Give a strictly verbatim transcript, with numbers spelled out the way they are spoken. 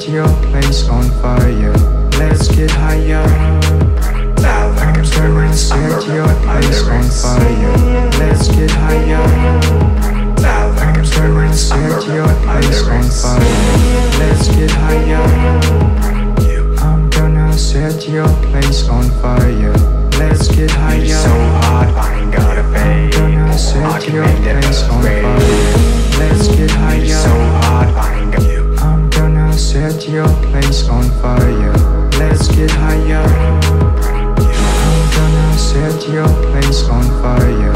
set your place on fire. Let's get higher. Now the I'm gonna conspiracy set your place on fire. Let's get higher. Now the I'm gonna conspiracy set your place on fire. Let's get higher. I'm gonna set your place on fire. Let's get higher. So hot, I ain't gotta pay. I'm gonna set your place on fire. Let's get higher. So hot, I ain't got you. I'm gonna set your place on fire. Let's get higher. I'm gonna set your place on fire.